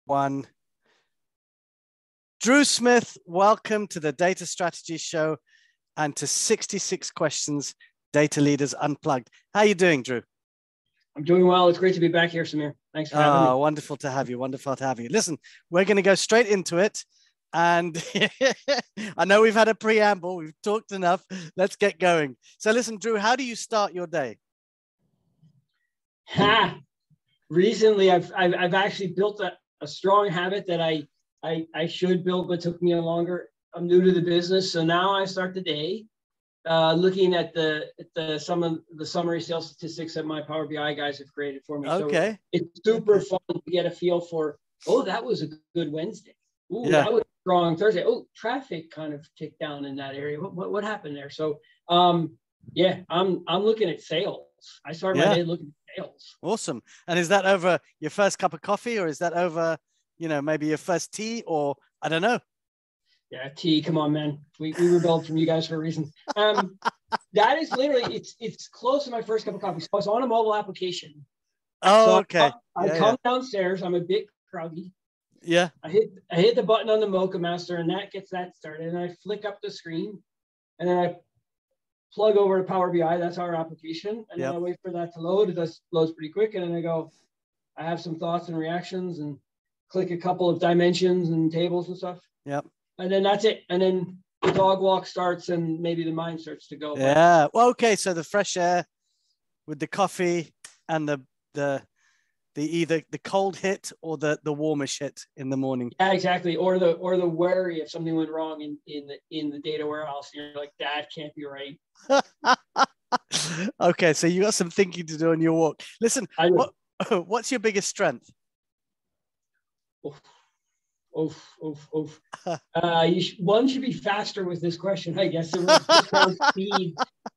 One. Drew Smith, welcome to the Data Strategy Show and to 66 Questions, Data Leaders Unplugged. How are you doing, Drew? I'm doing well. It's great to be back here, Samir. Thanks for having me. Wonderful to have you. Wonderful to have you. Listen, we're going to go straight into it. And I know we've had a preamble. We've talked enough. Let's get going. So listen, Drew, how do you start your day? Recently, I've actually built a strong habit that I should build, but took me a longer. I'm new to the business, so now I start the day looking at some of the summary sales statistics that my Power BI guys have created for me. Okay. So it's super fun to get a feel for. Oh, that was a good Wednesday. Ooh, yeah. That was a strong Thursday. Oh, traffic kind of ticked down in that area. What happened there? So yeah, I'm looking at sales. I start my day looking at sales. Awesome. And is that over your first cup of coffee, or is that over, maybe your first tea, or I don't know? Yeah, tea. Come on, man. We rebelled from you guys for a reason. That is literally it's close to my first cup of coffee. So it's on a mobile application. Oh, so okay. I come downstairs. I'm a bit crowdy. Yeah. I hit the button on the Mocha Master, and that gets that started. And I flick up the screen, and then I plug over to Power BI. That's our application. And then I wait for that to load. It loads pretty quick. And then I go, I have some thoughts and reactions, and click a couple of dimensions and tables and stuff. Yep. And then that's it. And then the dog walk starts, and maybe the mind starts to go. Yeah. Well, okay. So the fresh air with the coffee and the either the cold hit or the warmish hit in the morning. Yeah, exactly. Or the worry if something went wrong in the data warehouse. You're like, that can't be right. Okay, so you got some thinking to do on your walk. Listen, what's your biggest strength? One should be faster with this question, I guess. Speed.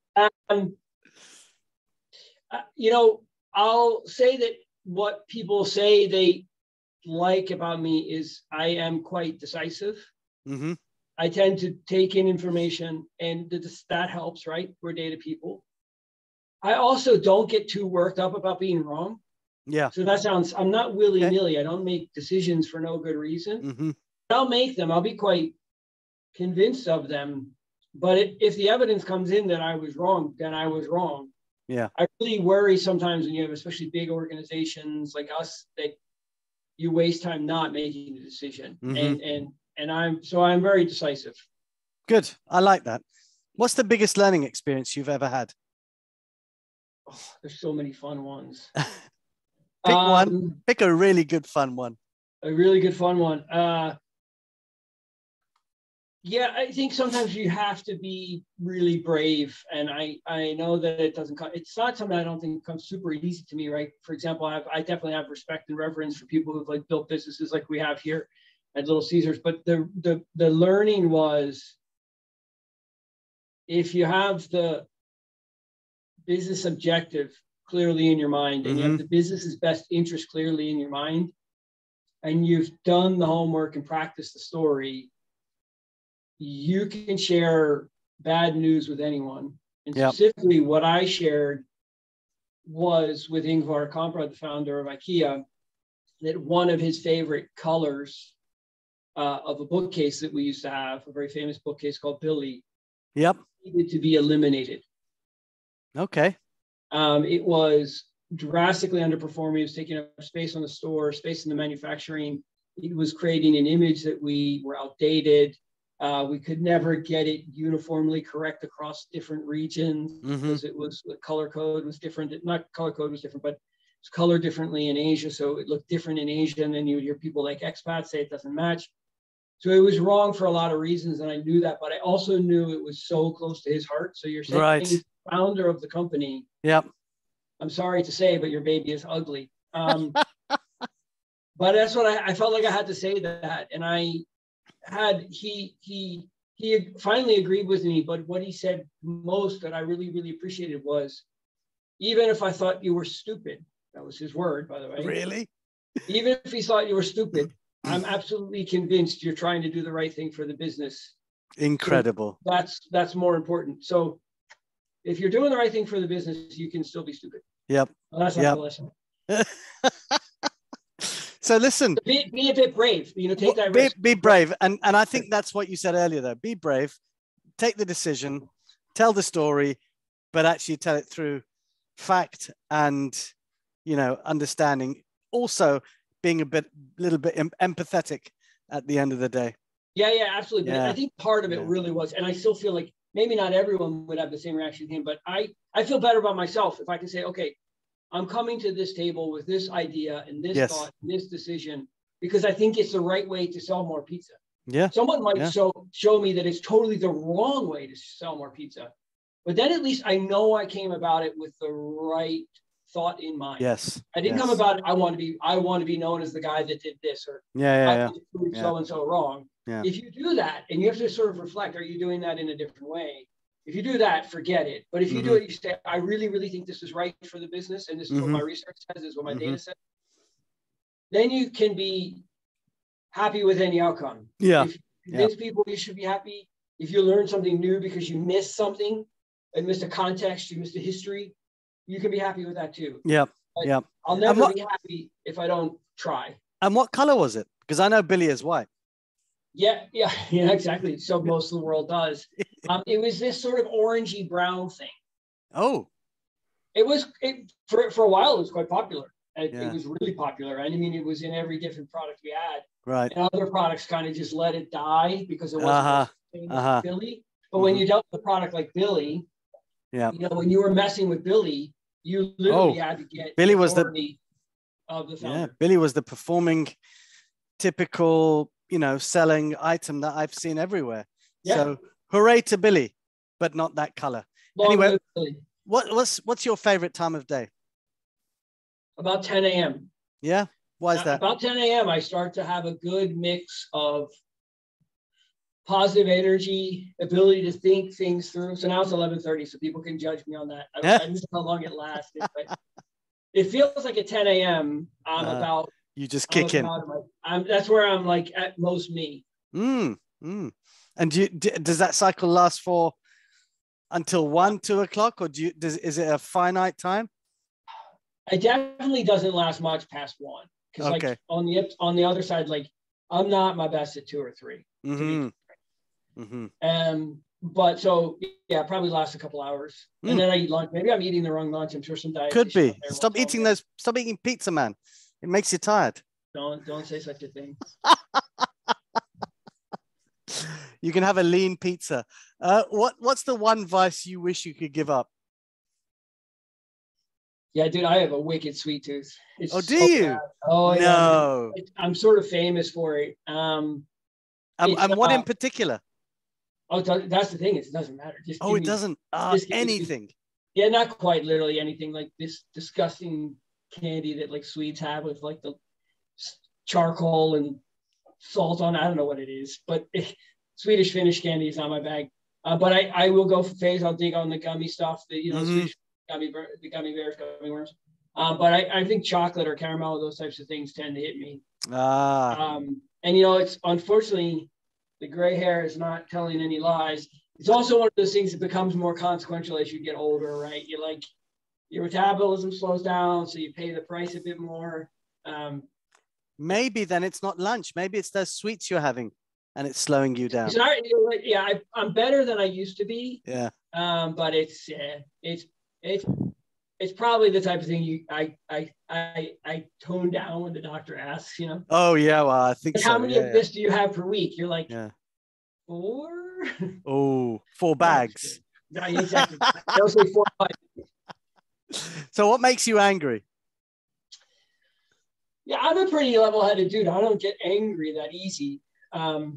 I'll say that what people say they like about me is I am quite decisive. Mm-hmm. I tend to take in information, and that helps, right? We're data people. I also don't get too worked up about being wrong. Yeah. So I'm not willy-nilly. I don't make decisions for no good reason. Mm-hmm. I'll make them. I'll be quite convinced of them. But if the evidence comes in that I was wrong, then I was wrong. Yeah. I really worry sometimes when you have especially big organizations like us that you waste time not making the decision. Mm-hmm. And I'm very decisive. Good. I like that. What's the biggest learning experience you've ever had? Oh, there's so many fun ones. Pick one. Pick a really good fun one. A really good fun one. Yeah, I think sometimes you have to be really brave, and I know that it's not something I don't think comes super easy to me, right? For example, I definitely have respect and reverence for people who've built businesses like we have here at Little Caesars. But the learning was, if you have the business objective clearly in your mind, and you have the business's best interest clearly in your mind, and you've done the homework and practiced the story, you can share bad news with anyone. And specifically what I shared was with Ingvar Kamprad, the founder of IKEA, that one of his favorite colors of a bookcase that we used to have, a very famous bookcase called Billy, needed to be eliminated. Okay. It was drastically underperforming. It was taking up space on the store, space in the manufacturing. It was creating an image that we were outdated. We could never get it uniformly correct across different regions because the color code was different. Not color code was different, but it's colored differently in Asia. So it looked different in Asia. And then you would hear people like expats say it doesn't match. So it was wrong for a lot of reasons. And I knew that, but I also knew it was so close to his heart. So you're saying founder of the company. Yep. I'm sorry to say, but your baby is ugly. But that's what I felt like I had to say that. And he finally agreed with me, but what he said most that I really, really appreciated was, even if I thought you were stupid, that was his word, by the way. Really? Even if he thought you were stupid, I'm absolutely convinced you're trying to do the right thing for the business. Incredible. So that's more important. So if you're doing the right thing for the business, you can still be stupid. Yep. Well, that's not the lesson. So listen, be a bit brave, take that risk. Be brave. And I think that's what you said earlier, though. Be brave, take the decision, tell the story, but actually tell it through fact and, understanding. Also being a little bit empathetic at the end of the day. Yeah, absolutely. Yeah. But I think part of it really was, and I still feel like maybe not everyone would have the same reaction to him, but I feel better about myself if I can say, okay, I'm coming to this table with this idea and this thought, and this decision, because I think it's the right way to sell more pizza. Yeah. Someone might show me that it's totally the wrong way to sell more pizza, but then at least I know I came about it with the right thought in mind. Yes. I didn't come about it. I want to be known as the guy that did this, or I want to prove so and so wrong. Yeah. If you do that, and you have to sort of reflect, are you doing that in a different way? If you do that, forget it. But if you do it, you say, I really, really think this is right for the business, and this is what my research says, this is what my data says. Then you can be happy with any outcome. Yeah. If you convince people, you should be happy. If you learn something new because you missed something, and missed a context, you missed a history, you can be happy with that too. Yeah. But I'll never be happy if I don't try. And what color was it? Because I know Billy is white. Yeah, exactly. So most of the world does. It was this sort of orangey brown thing. Oh. For a while, it was quite popular. It was really popular. And I mean, it was in every different product we had. Right. And other products kind of just let it die because it wasn't like Billy. But when you dealt with a product like Billy, when you were messing with Billy, you literally had to get Billy was of the founder. Yeah, Billy was the performing, typical, selling item that I've seen everywhere. Yeah. So hooray to Billy, but not that color. Anyway, what's your favorite time of day? About 10 a.m. Yeah. Why is that? About 10 a.m. I start to have a good mix of positive energy, ability to think things through. So now it's 11:30, so people can judge me on that. I don't know how long it lasted, but it feels like at 10 a.m. You just kick in. That's where I'm like at most me. And does that cycle last for until 1, 2 o'clock, or is it a finite time? It definitely doesn't last much past 1. Because like on the other side, like I'm not my best at 2 or 3. But so probably lasts a couple hours, and then I eat lunch. Maybe I'm eating the wrong lunch. I'm sure some diet could be. Stop eating pizza, man. It makes you tired. Don't say such a thing. You can have a lean pizza. What's the one vice you wish you could give up? Yeah, dude, I have a wicked sweet tooth. Do you? Bad. Oh, no. Yeah. I'm sort of famous for it. And what in particular? Oh, that's the thing. It doesn't matter. It doesn't. Anything. Yeah, not quite literally anything. Like this disgusting candy that like Swedes have with like the charcoal and salt on. I don't know what it is, but Swedish Finnish candy is not my bag. But I will go for phase. I'll dig on the gummy stuff. Swedish the gummy bears, gummy worms. But I think chocolate or caramel, those types of things tend to hit me. And it's unfortunately the gray hair is not telling any lies. It's also one of those things that becomes more consequential as you get older, right? You're like, your metabolism slows down, so you pay the price a bit more. Maybe then it's not lunch. Maybe it's those sweets you're having, and it's slowing you down. I'm better than I used to be. Yeah. But it's probably the type of thing I tone down when the doctor asks, Oh yeah, well I think like, so. How many of this do you have per week? You're like, 4. Oh, 4 bags. No, exactly. They'll say 4 or 5. So what makes you angry? Yeah, I'm a pretty level-headed dude. I don't get angry that easy. I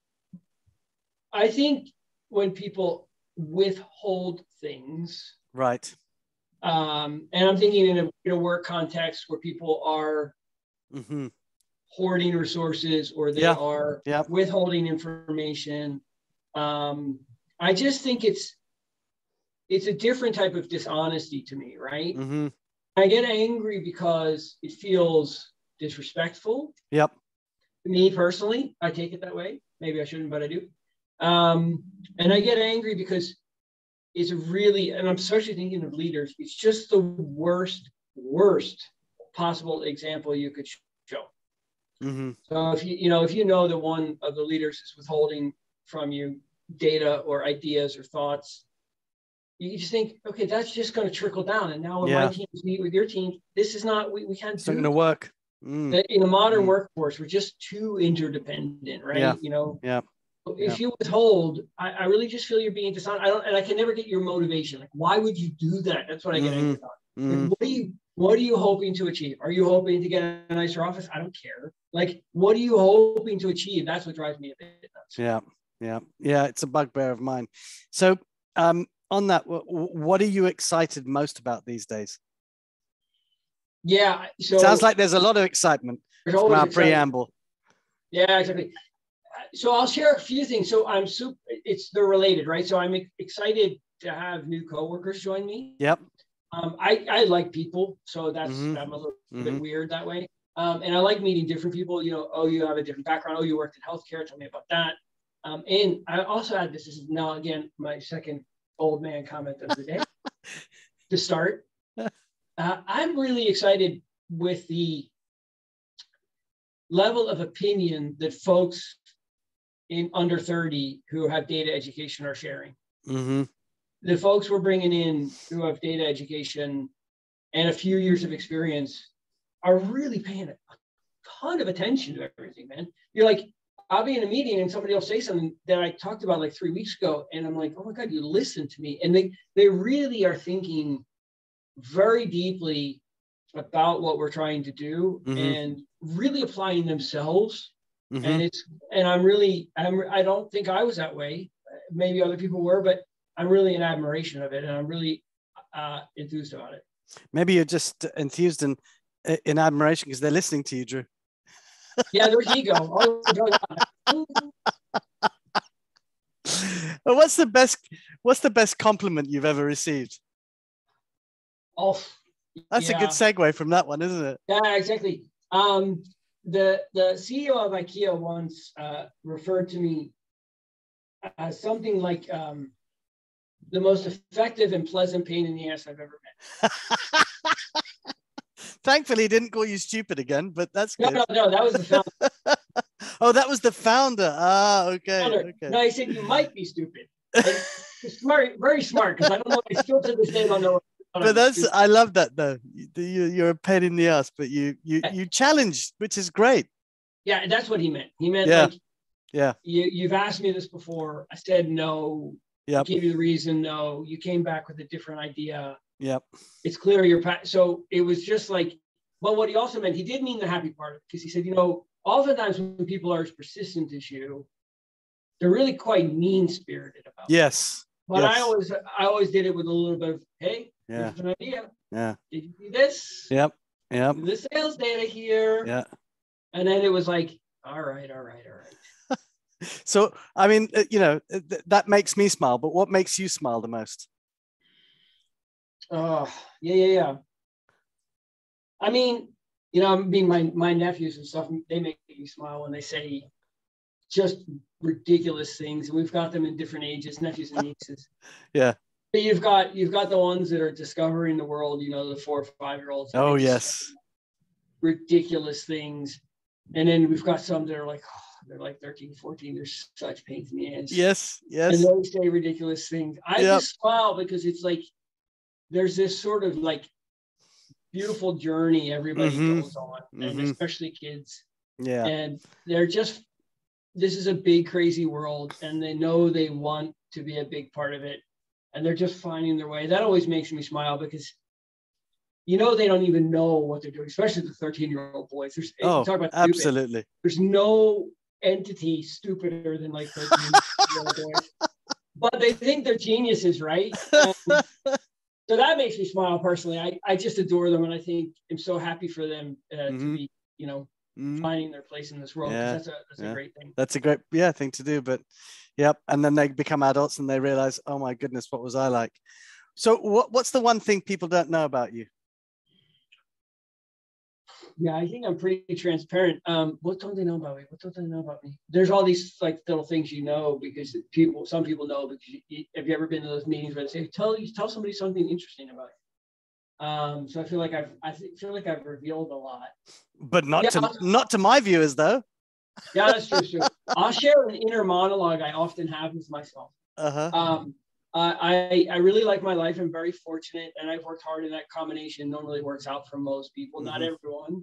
think when people withhold things, right. And I'm thinking in a work context where people are hoarding resources or they are withholding information. I just think it's a different type of dishonesty to me, right? I get angry because it feels disrespectful. Yep. To me personally, I take it that way. Maybe I shouldn't, but I do. And I get angry because it's really, and I'm especially thinking of leaders, it's just the worst possible example you could show. Mm-hmm. So if you know that one of the leaders is withholding from you data or ideas or thoughts, you just think, okay, that's just going to trickle down. And now when my teams meet with your team, this is not, we can't it's do not going to work. In a modern workforce, we're just too interdependent, right? Yeah. You know, yeah. If you withhold, I really just feel you're being dishonest. I can never get your motivation. Like, why would you do that? That's what I get angry about. Like, what are you hoping to achieve? Are you hoping to get a nicer office? I don't care. Like, what are you hoping to achieve? That's what drives me a bit nuts. Yeah. It's a bugbear of mine. So, on that, what are you excited most about these days? Yeah. So sounds like there's a lot of excitement from our preamble. Yeah, exactly. So I'll share a few things. So they're related, right? So I'm excited to have new coworkers join me. Yep. I like people, so I'm a little bit weird that way. And I like meeting different people. You know, you have a different background. You worked in healthcare. Tell me about that. And I also had this is now again my second old man comment of the day to start. I'm really excited with the level of opinion that folks in under 30 who have data education are sharing. The folks we're bringing in who have data education and a few years of experience are really paying a ton of attention to everything, man. You're like, I'll be in a meeting and somebody will say something that I talked about like 3 weeks ago. And I'm like, oh my God, you listened to me. And they really are thinking very deeply about what we're trying to do and really applying themselves. And I don't think I was that way. Maybe other people were, but I'm really in admiration of it. And I'm really enthused about it. Maybe you're just enthused in admiration because they're listening to you, Drew. Yeah, there's ego. What's the best compliment you've ever received? Oh, that's a good segue from that one, isn't it? Yeah, exactly. The CEO of IKEA once referred to me as something like the most effective and pleasant pain in the ass I've ever met. Thankfully, he didn't call you stupid again, but that's good. No, that was the founder. Oh, that was the founder. Okay. No, he said you might be stupid. Smart, very smart, because I don't know. I still to this day don't know. But I love that though. You're a pain in the ass, but you challenged, which is great. Yeah, that's what he meant. He meant you've asked me this before. I said no. Yep. I gave you the reason no. You came back with a different idea. Yep. It's clear you're so it was just like, but what he also meant, he did mean the happy part, because he said, oftentimes when people are as persistent as you, they're really quite mean-spirited about it. Yes. But I always did it with a little bit of, hey, here's an idea. Yeah. Did you see this? Yep. The sales data here. Yeah. And then it was like, all right. So, I mean, that makes me smile, but what makes you smile the most? Oh, yeah. I mean, my nephews and stuff, they make me smile when they say just ridiculous things. And we've got them in different ages, nephews and nieces. Yeah. But you've got the ones that are discovering the world, the 4 or 5-year-olds. Oh, yes. Ridiculous things. And then we've got some that are like, they're like 13, 14. They're such pains in the ass. Yes. And they say ridiculous things. I just smile because it's like, there's this sort of like beautiful journey everybody goes on, and especially kids. Yeah. And this is a big, crazy world, and they know they want to be a big part of it, and they're just finding their way. That always makes me smile, because they don't even know what they're doing, especially the 13-year-old boys. Talk about absolutely. Stupid. There's no entity stupider than like 13-year-old boys, but they think they're geniuses, right? So that makes me smile personally. I just adore them, and I think I'm so happy for them to be, finding their place in this world. Yeah. That's a great thing. That's a great thing to do. But and then they become adults and they realize, oh my goodness, what was I like? So what's the one thing people don't know about you? Yeah, I think I'm pretty transparent. What don't they know about me? What don't they know about me? There's all these like little things because some people know, because have you ever been to those meetings where they say, tell somebody something interesting about So I feel like I've revealed a lot, but not to my viewers though. Yeah, that's true. I'll share an inner monologue I often have with myself. I really like my life. I'm very fortunate, and I've worked hard in that combination. Normally works out for most people, not everyone.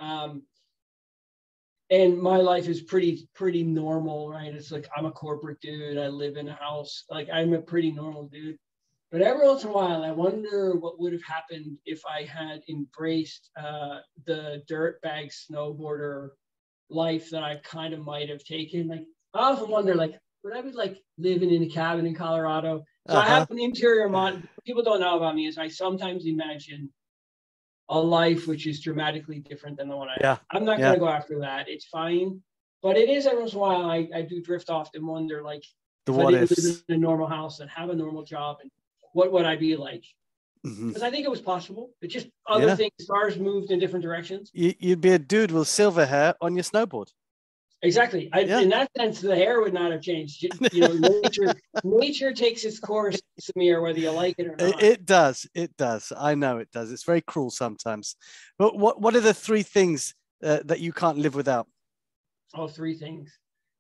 And my life is pretty normal, right? It's like I'm a corporate dude. I live in a house. Like I'm a pretty normal dude. But every once in a while, I wonder what would have happened if I had embraced the dirtbag snowboarder life that I kind of might have taken. Like I often wonder, like, would I be like living in a cabin in Colorado? So I have an interior people don't know about me is I sometimes imagine a life which is dramatically different than the one I have. I'm not going to go after that. It's fine. But it is every once in a while I do drift off and wonder, like, if I didn't live in a normal house and have a normal job, and what would I be like? Because I think it was possible. It's just other things, stars moved in different directions. You'd be a dude with silver hair on your snowboard. Exactly. In that sense, the hair would not have changed. You know, nature takes its course, Samir, whether you like it or not. It does. It does. I know it does. It's very cruel sometimes. But what are the three things that you can't live without? Oh, three things.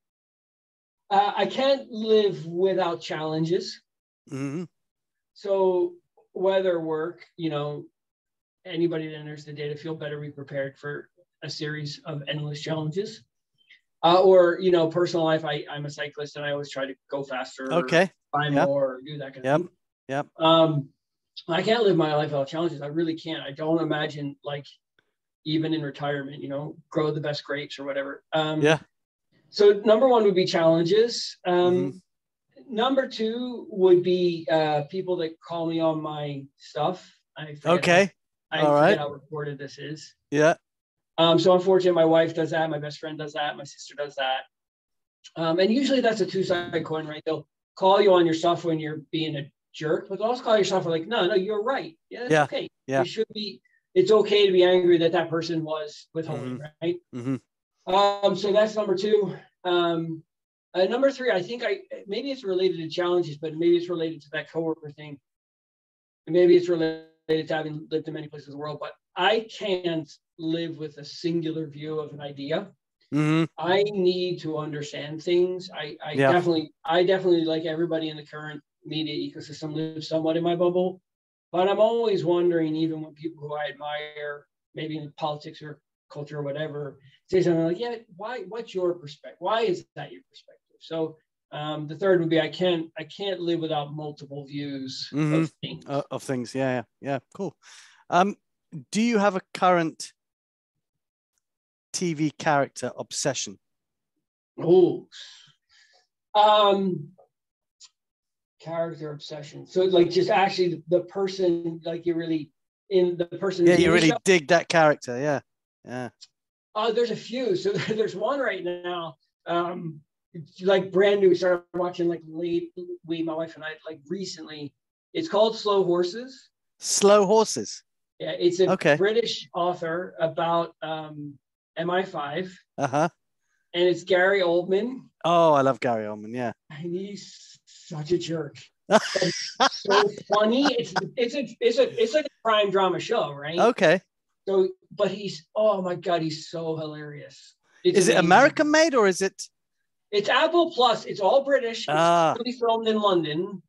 I can't live without challenges. So whether work, you know, anybody that enters the data field better be prepared for a series of endless challenges. Or, you know, personal life, I'm a cyclist and I always try to go faster, buy more, do that kind of thing. I can't live my life without challenges. I really can't. I don't imagine, like, even in retirement, you know, grow the best grapes or whatever. So number one would be challenges. Number two would be people that call me on my stuff. I forget how recorded this is. So unfortunately, my wife does that. My best friend does that. My sister does that. And usually that's a two-sided coin, right? They'll call you on your stuff when you're being a jerk, but they'll also call yourself like, no, you're right. Yeah, that's okay. You should be. It's okay to be angry that person was withholding, right? So that's number two. Number three, I think maybe it's related to challenges, but maybe it's related to that coworker thing. And maybe it's related to having lived in many places in the world, but I can't live with a singular view of an idea. I need to understand things. I definitely, like everybody in the current media ecosystem, live somewhat in my bubble, but I'm always wondering, even when people who I admire, maybe in politics or culture or whatever, say something like, what's your perspective? Why is that your perspective? So the third would be I can't live without multiple views of things. Yeah. Cool. Do you have a current TV character obsession? Character obsession. So like just actually the person, like you really in the person. Yeah, you really dig that character. Yeah. There's a few. So there's one right now. Like brand new. We started watching like my wife and I, like recently. It's called Slow Horses. Slow Horses. Yeah, it's a British author about MI5. And it's Gary Oldman. Oh, I love Gary Oldman. Yeah. And he's such a jerk. So funny. It's like a crime drama show, right? Okay. So, but oh my God, he's so hilarious. Is it American made or is it? It's Apple Plus. It's all British. It's really filmed in London.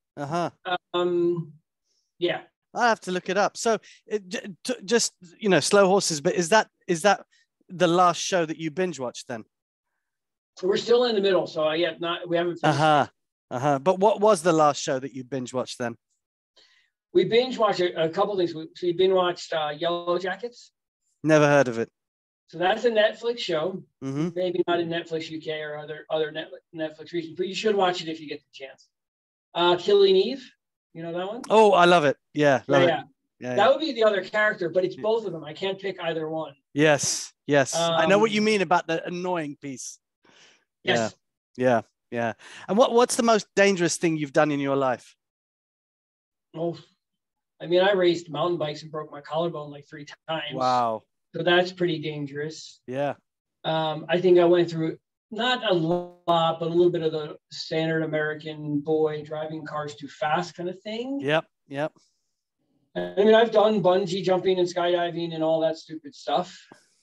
Yeah. I have to look it up. So just, you know, Slow Horses, but is that the last show that you binge watched then? We're still in the middle. So we haven't finished. But what was the last show that you binge watched then? We binge watched a couple of things. We binge watched Yellow Jackets. Never heard of it. So that's a Netflix show. Maybe not in Netflix UK or other Netflix regions, but you should watch it if you get the chance. Killing Eve. You know that one? Oh, I love it. Yeah. Yeah. That would be the other character, but it's both of them. I can't pick either one. Yes. I know what you mean about the annoying piece. Yes. Yeah. And what's the most dangerous thing you've done in your life? Oh, I mean, I raced mountain bikes and broke my collarbone like 3 times. Wow. So that's pretty dangerous. Yeah. I think I went through not a lot, but a little bit of the standard American boy driving cars too fast kind of thing. Yep. I mean, I've done bungee jumping and skydiving and all that stupid stuff.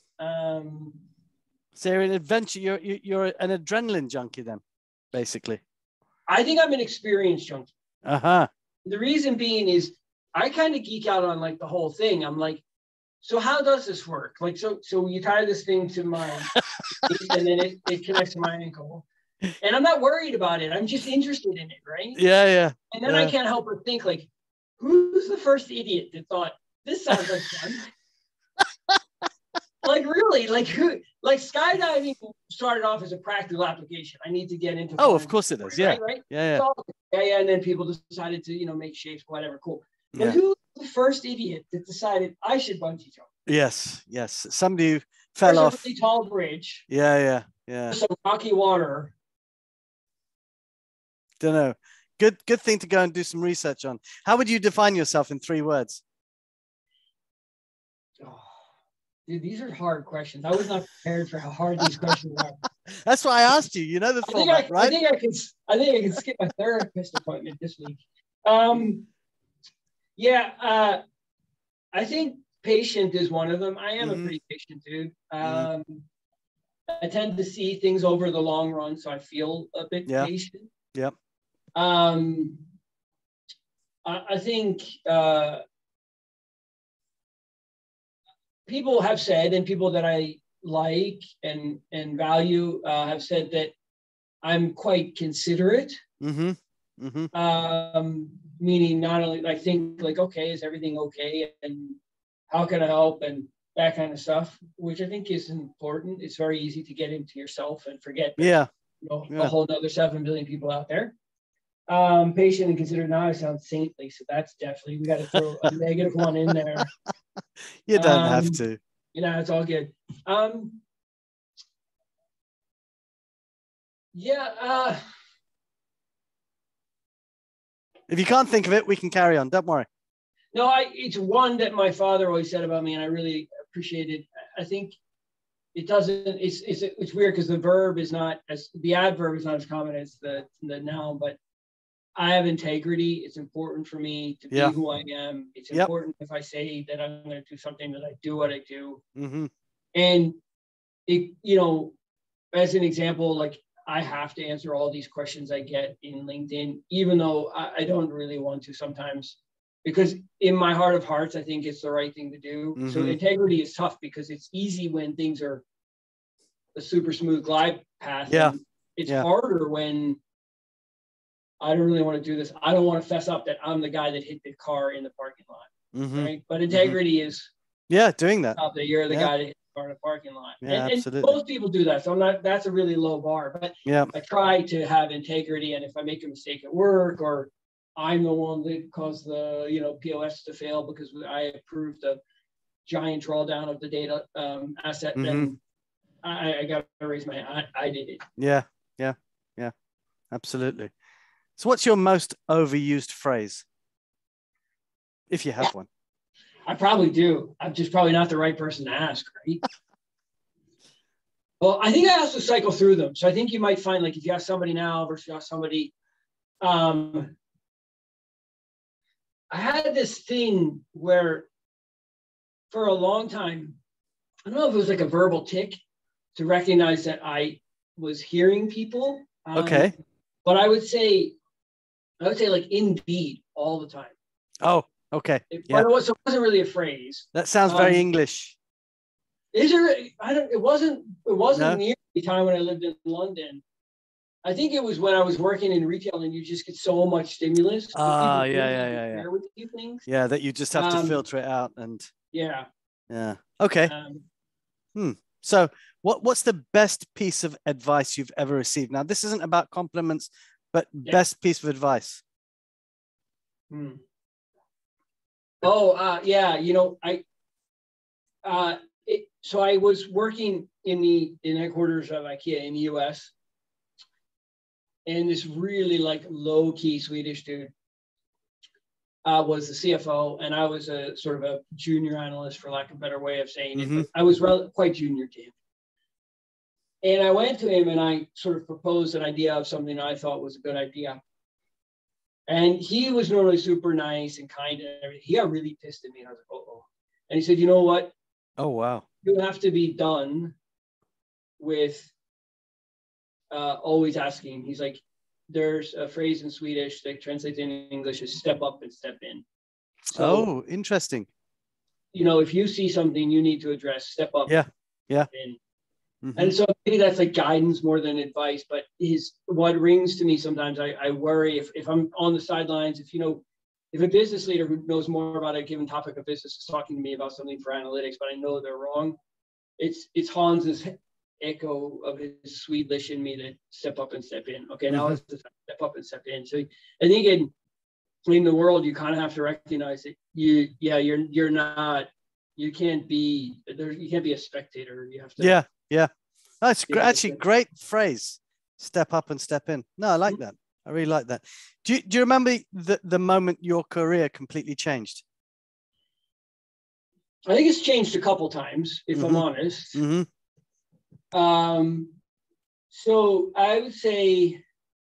So you're an adventure. You're an adrenaline junkie then, basically. I think I'm an experience junkie. Uh-huh. The reason being is I kind of geek out on like the whole thing. I'm like, so how does this work? Like, so you tie this thing to my and then it connects to my ankle. And I'm not worried about it. I'm just interested in it, right? Yeah, yeah. And then I can't help but think, like, who's the first idiot that thought this sounds like fun? Like, really, like who? Like skydiving started off as a practical application. I need to get into. Oh, of course it is. Yeah, right. Yeah. So, yeah. And then people decided to, make shapes, whatever. Cool. But Yeah. who's the first idiot that decided I should bungee jump? Yes. Somebody who fell off a really tall bridge. Yeah. Some rocky water. Don't know. Good thing to go and do some research on. How would you define yourself in 3 words? Oh, dude, these are hard questions. I was not prepared for how hard these questions are. That's why I asked you. You know the format, right? I think I can skip my therapist appointment this week. I think patient is one of them. I am a pretty patient dude. I tend to see things over the long run, so I feel a bit patient. Yep. I think people have said, and people that I like and value have said that I'm quite considerate. Meaning not only I think like, okay, is everything okay, and how can I help, and that kind of stuff, which I think is important. It's very easy to get into yourself and forget a whole other 7 billion people out there. Patient and considered. Now I sound saintly, so that's definitely, we got to throw a negative one in there. You don't have to. It's all good. If you can't think of it, we can carry on. Don't worry. No, it's one that my father always said about me, and I really appreciate it. I think it doesn't. It's weird because the adverb is not as common as the noun, but I have integrity. It's important for me to be who I am. It's important if I say that I'm going to do something, that I do what I do. And it, as an example, like I have to answer all these questions I get in LinkedIn, even though I don't really want to sometimes, because in my heart of hearts, I think it's the right thing to do. So integrity is tough because it's easy when things are a super smooth glide path. Yeah. And it's harder when I don't really want to do this. I don't want to fess up that I'm the guy that hit the car in the parking lot. Right. But integrity is doing that. You're the guy that hit the car in the parking lot. Yeah, absolutely. And most people do that. So that's a really low bar. But I try to have integrity. And if I make a mistake at work, or I'm the one that caused the POS to fail because I approved a giant drawdown of the data asset, then I got to raise my hand. I did it. Yeah. Absolutely. So what's your most overused phrase? If you have one. I probably do. I'm just probably not the right person to ask, right? Well, I think I also cycle through them. So I think you might find, like, if you ask somebody now versus you ask somebody, I had this thing where for a long time, I don't know if it was like a verbal tick to recognize that I was hearing people. Okay. But I would say like indeed all the time. Oh, okay. But it wasn't really a phrase. That sounds very English. Is there? It wasn't near the time when I lived in London. I think it was when I was working in retail, and you just get so much stimulus. Yeah. With these things. Yeah, that you just have to filter it out and. Yeah. Okay. So what's the best piece of advice you've ever received? Now, this isn't about compliments, but best piece of advice. So I was working in headquarters of IKEA in the US, and this really like low key Swedish dude was the CFO, and I was a sort of a junior analyst, for lack of a better way of saying it. But I was quite junior to him. And I went to him and I sort of proposed an idea of something I thought was a good idea. And he was normally super nice and kind and everything. He got really pissed at me. And I was like, oh. And he said, you know what? Oh, wow. You have to be done with always asking. He's like, there's a phrase in Swedish that translates in English as step up and step in. So, interesting. if you see something you need to address, step up. Yeah. Yeah. In. Mm-hmm. And so maybe that's like guidance more than advice, but what rings to me sometimes, I worry if I'm on the sidelines, if a business leader who knows more about a given topic of business is talking to me about something for analytics, but I know they're wrong, it's Hans's echo of his Swedish in me to step up and step in. Okay, now it's the step up and step in. So I think in the world, you kind of have to recognize that you're not, you can't be a spectator. You have to. Yeah. That's actually great phrase. Step up and step in. No, I like that. I really like that. Do you remember the moment your career completely changed? I think it's changed a couple times, if I'm honest. So I would say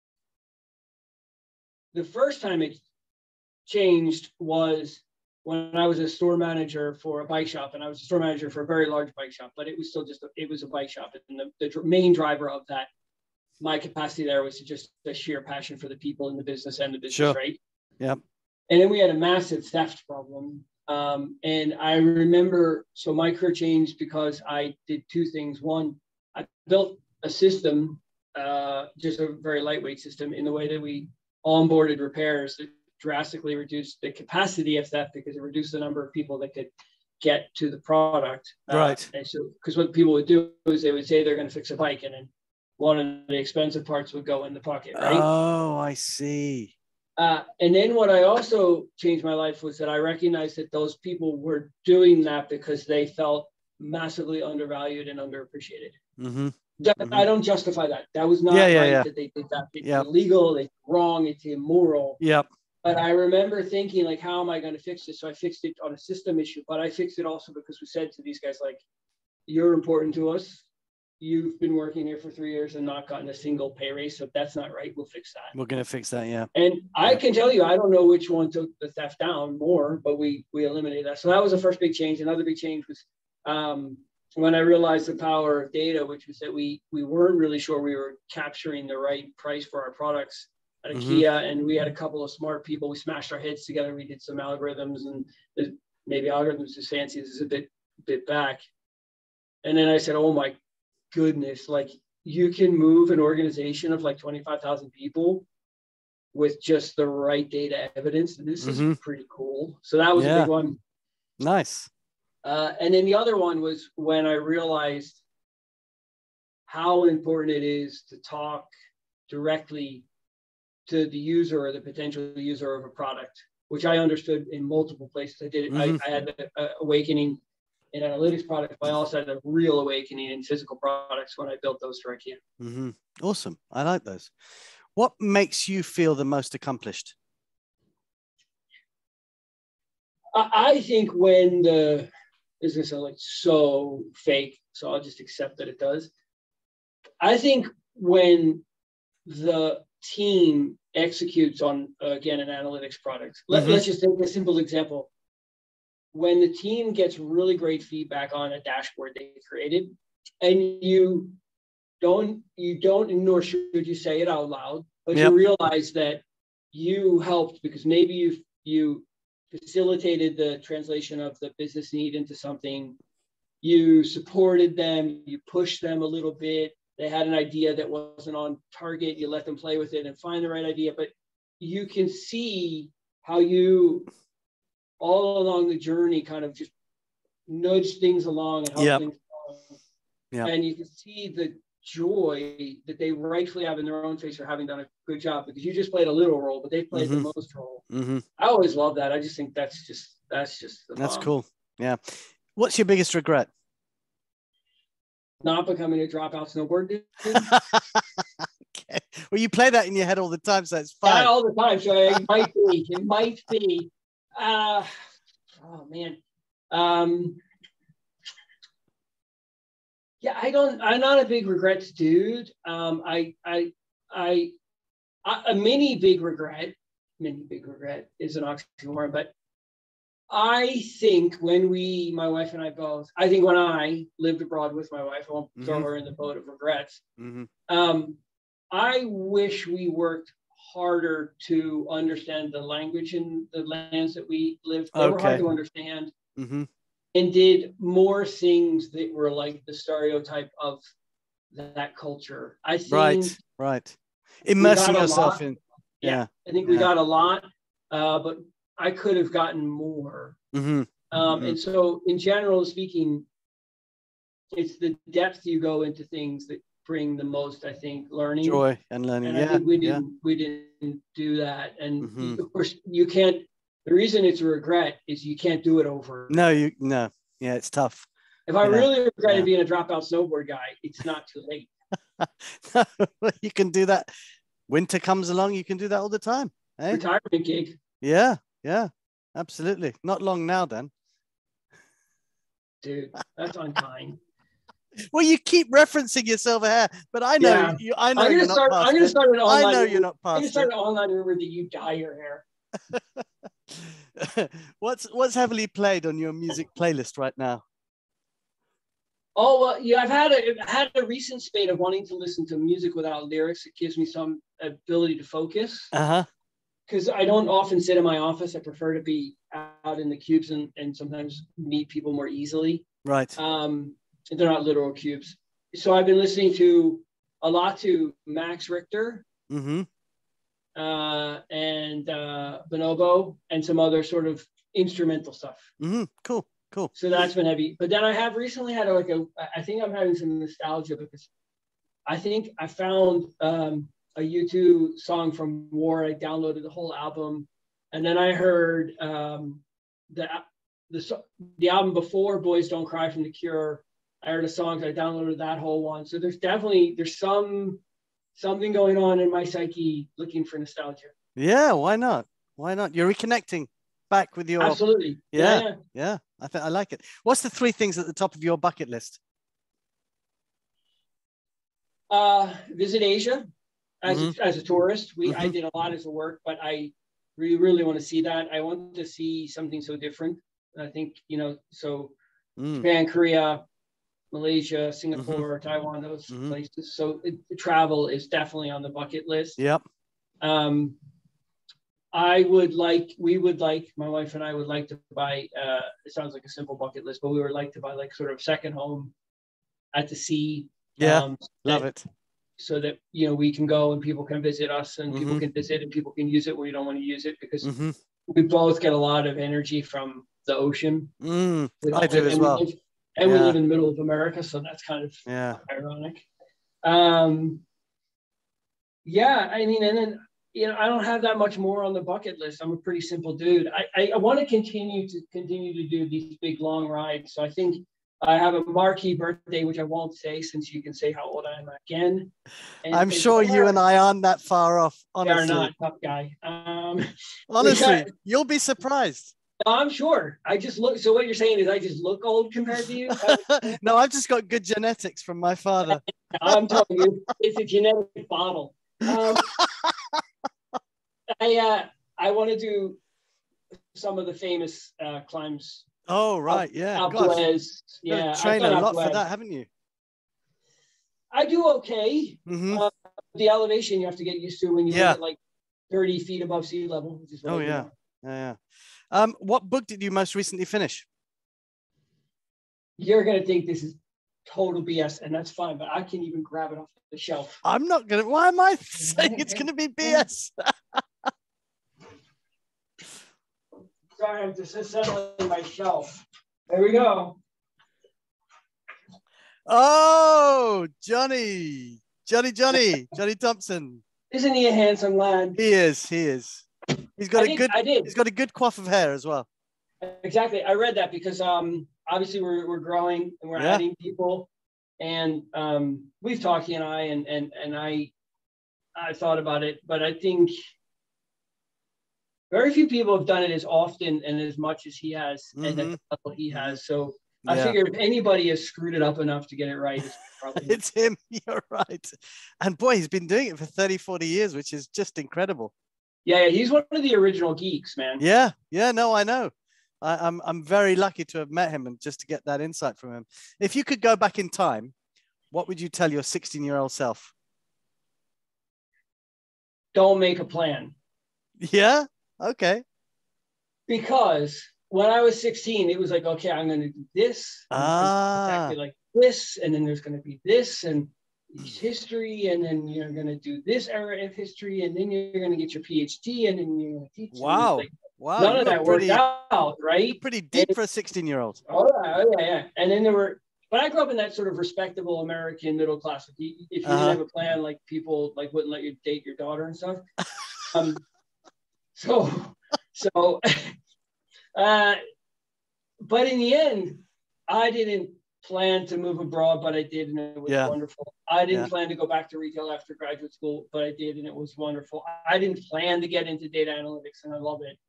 the first time it changed was when I was a store manager for a bike shop, and I was a store manager for a very large bike shop, but it was still it was a bike shop. And the main driver of that, my capacity there, was just a sheer passion for the people in the business and the business, right? Yeah. And then we had a massive theft problem. And I remember, so my career changed because I did two things. One, I built a system, just a very lightweight system, in the way that we onboarded repairs that drastically reduced the capacity of theft because it reduced the number of people that could get to the product. Right. And so, because what people would do is they would say they're going to fix a bike, and then one of the expensive parts would go in the pocket, right? Oh, I see. And then what I also changed my life was that I recognized that those people were doing that because they felt massively undervalued and underappreciated. I don't justify that. That was not right that they did that. It's illegal, it's wrong, it's immoral. Yep. But I remember thinking, like, how am I going to fix this? So I fixed it on a system issue, but I fixed it also because we said to these guys, like, you're important to us. You've been working here for 3 years and not gotten a single pay raise. So if that's not right, we'll fix that. We're going to fix that, yeah. And I can tell you, I don't know which one took the theft down more, but we eliminated that. So that was the first big change. Another big change was when I realized the power of data, which was that we weren't really sure we were capturing the right price for our products at IKEA, and we had a couple of smart people. We smashed our heads together. We did some algorithms, and maybe algorithms as fancy as is a bit back. And then I said, oh my goodness, like, you can move an organization of like 25,000 people with just the right data evidence. And this is pretty cool. So that was a big one. Nice. And then the other one was when I realized how important it is to talk directly to the user or the potential user of a product, which I understood in multiple places. I did it. I had an awakening in analytics products, but I also had a real awakening in physical products when I built those for IKEA. Awesome. I like those. What makes you feel the most accomplished? I think when this is going to sound like so fake, so I'll just accept that it does. I think when the team executes on, again, an analytics product. Let's just take a simple example. When the team gets really great feedback on a dashboard they created, and you don't, nor should you say it out loud, but you realize that you helped because maybe you facilitated the translation of the business need into something. You supported them, you pushed them a little bit. They had an idea that wasn't on target. You let them play with it and find the right idea. But you can see how you, all along the journey, kind of just nudge things along and help things along. And you can see the joy that they rightfully have in their own face for having done a good job, because you just played a little role, but they played the most role. I always love that. I just think that's just the That's bomb. cool. Yeah. What's your biggest regret? Not becoming a dropout snowboard dude. Okay. Well, you play that in your head all the time, so it's fine. Not all the time, so it might be. It might be. Oh man. Yeah, I'm not a big regrets dude. A mini big regret many big regret is an oxymoron, but I think my wife and I both, I think when I lived abroad with my wife, I won't throw her in the boat of regrets. I wish we worked harder to understand the language in the lands that we lived. They were hard to understand, and did more things that were like the stereotype of that culture. I think right. Immersing yourself in. I think we got a lot, but I could have gotten more. And so, in general speaking, it's the depth you go into things that bring the most, I think, learning, joy and learning. And I think we didn't do that. And of course, you can't. The reason it's a regret is you can't do it over. No. Yeah, it's tough. If I really regretted being a dropout snowboard guy, it's not too late. You can do that. Winter comes along, you can do that all the time. Eh? Retirement gig. Yeah, absolutely. Not long now, then. Dude, that's unkind. Well, you keep referencing yourself hair, but I know I know you're not past it. I'm going to start an online. I know you're not past it. I'm going to start an online rumor that you dye your hair. What's heavily played on your music playlist right now? Oh, well, yeah, I've had a recent spate of wanting to listen to music without lyrics. It gives me some ability to focus. Because I don't often sit in my office. I prefer to be out in the cubes and sometimes meet people more easily. Right. They're not literal cubes. So I've been listening a lot to Max Richter. And Bonobo and some other sort of instrumental stuff. Cool. So that's been heavy. But then I have recently had I think I'm having some nostalgia because I think I found a U2 song from War. I downloaded the whole album, and then I heard the album before Boys Don't Cry from The Cure. I heard a song, I downloaded that whole one. So there's something going on in my psyche looking for nostalgia. Yeah, why not? You're reconnecting back with your... Absolutely. Yeah. I think I like it. What's the 3 things at the top of your bucket list? Visit Asia as a tourist. I did a lot as a work, but I really want to see that. I want to see something so different. I think, Japan, Korea, Malaysia, Singapore, Taiwan, those places. So travel is definitely on the bucket list. Yep. My wife and I would like to buy, it sounds like a simple bucket list, but we would like to buy like sort of second home at the sea. Yeah, love it. So that, we can go and people can visit us and people can visit and people can use it when we don't want to use it because we both get a lot of energy from the ocean. I do as well. We live in the middle of America, so that's kind of ironic. And then, I don't have that much more on the bucket list. I'm a pretty simple dude. I want to continue to do these big long rides. So I think I have a marquee birthday, which I won't say since you can say how old I am again. I'm sure you and I aren't that far off, honestly. They are not, tough guy. Honestly, you'll be surprised. I'm sure. I just look. So what you're saying is I just look old compared to you? No, I've just got good genetics from my father. I'm telling you, it's a genetic bottle. I want to do some of the famous climbs. Oh, right. Alpes. You've trained a lot for that, haven't you? I do okay. The elevation you have to get used to when you get like 30 feet above sea level. Which is yeah. What book did you most recently finish? You're going to think this is total BS, and that's fine, but I can't even grab it off the shelf. I'm not going to. Why am I saying it's going to be BS? Sorry, I'm just assembling my shelf. There we go. Oh, Johnny Thompson. Isn't he a handsome lad? He is. He's got a good coif of hair as well. Exactly. I read that because obviously we're growing and we're adding people, and we've talked, he and I, and I thought about it, but I think very few people have done it as often and as much as he has, and at the level he has. So I figure if anybody has screwed it up enough to get it right, it's probably it's him. You're right. And boy, he's been doing it for 30, 40 years, which is just incredible. Yeah, he's one of the original geeks, man. Yeah, no, I know. I'm very lucky to have met him and just to get that insight from him. If you could go back in time, what would you tell your 16-year-old self? Don't make a plan. Yeah. Okay. Because when I was 16, it was like, okay, I'm going to do this. Exactly like this. And then there's going to be this and history. And then you're going to do this era of history. And then you're going to get your PhD. And then you're going to teach. Wow. Like, wow. None of that worked out, right? Pretty deep for a 16-year-old. Oh, yeah. And then but I grew up in that sort of respectable American middle class. If you didn't have a plan, like people like wouldn't let you date your daughter and stuff. But in the end, I didn't plan to move abroad, but I did, and it was wonderful. I didn't plan to go back to retail after graduate school, but I did, and it was wonderful. I didn't plan to get into data analytics, and I love it.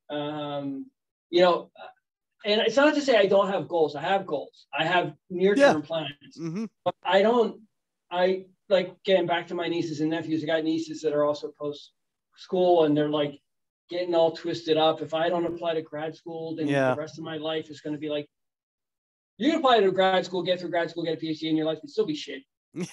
And it's not to say I don't have goals. I have goals. I have near-term plans, but I like getting back to my nieces and nephews. I got nieces that are also post-school, and they're like getting all twisted up. If I don't apply to grad school, then the rest of my life is going to be like, you can apply to grad school, get through grad school, get a PhD, and your life would still be shit.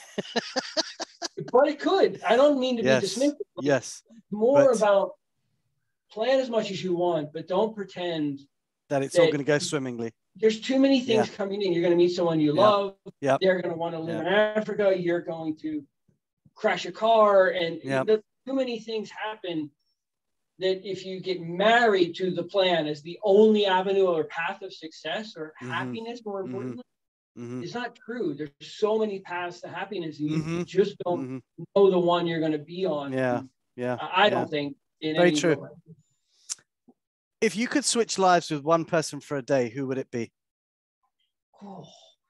But it could. I don't mean to be dismissive. Yes. More about plan as much as you want, but don't pretend that it's all going to go swimmingly. There's too many things coming in. You're going to meet someone you love. They're going to want to live in Africa. You're going to crash a car. And too many things happen that if you get married to the plan as the only avenue or path of success or happiness, more importantly, it's not true. There's so many paths to happiness, and you just don't know the one you're going to be on. I don't think. Very true. Way. If you could switch lives with one person for a day, who would it be? Oh.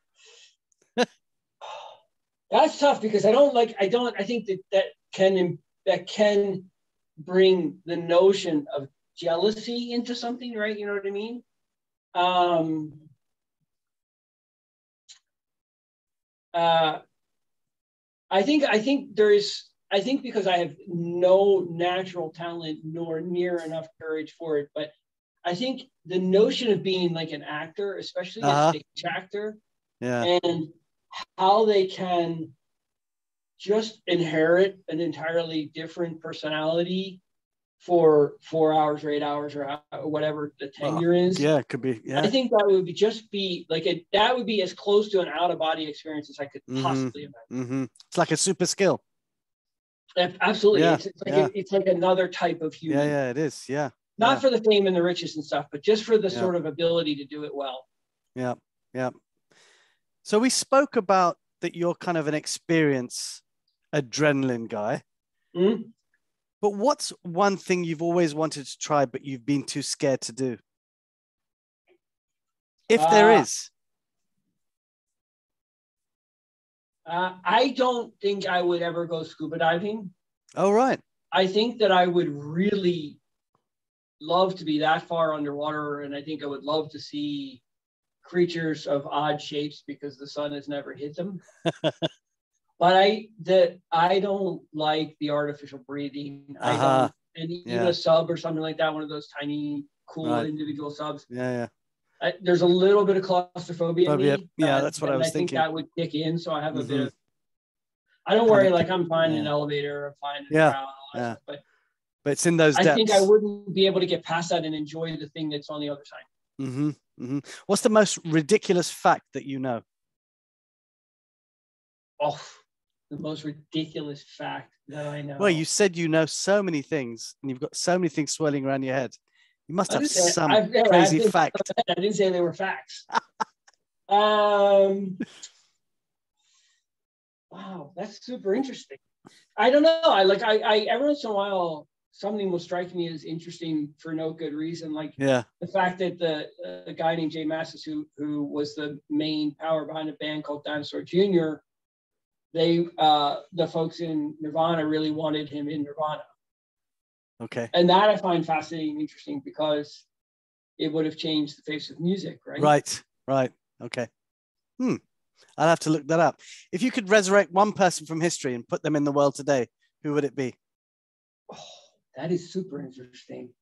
That's tough because I think that can bring the notion of jealousy into something, right? You know what I mean? I think because I have no natural talent nor near enough courage for it, but I think the notion of being like an actor, especially a stage actor, and how they can just inherit an entirely different personality for 4 hours or 8 hours or whatever the tenure is. Yeah, it could be. Yeah. I think that would be that would be as close to an out-of-body experience as I could possibly imagine. It's like a super skill. Absolutely. It's like another type of human. Yeah, it is. Yeah. Not for the fame and the riches and stuff, but just for the sort of ability to do it well. Yeah. So we spoke about that you're kind of an experienced adrenaline guy. But what's one thing you've always wanted to try, but you've been too scared to do? If there is. I don't think I would ever go scuba diving. Oh, right. I think that I would really love to be that far underwater, and I think I would love to see creatures of odd shapes because the sun has never hit them. But I don't like the artificial breathing. I don't, and even a sub or something like that, one of those tiny, cool individual subs. There's a little bit of claustrophobia in me. Yeah, that's what I was thinking. I think that would kick in, so I have a bit of. I don't worry, like I'm fine in an elevator, I'm fine in a crowd, but it's in those depths. I think I wouldn't be able to get past that and enjoy the thing that's on the other side. What's the most ridiculous fact that you know? Oh, the most ridiculous fact that I know. Well, you said you know so many things, and you've got so many things swirling around your head. You must have some crazy fact. I didn't say they were facts. Wow, that's super interesting. I don't know. I every once in a while something will strike me as interesting for no good reason. Like the fact that the guy named Jay Massis, who was the main power behind a band called Dinosaur Jr., the folks in Nirvana really wanted him in Nirvana. Okay. And that I find fascinating and interesting because it would have changed the face of music, right? Right. Okay. I'll have to look that up. If you could resurrect one person from history and put them in the world today, who would it be? Oh, That is super interesting.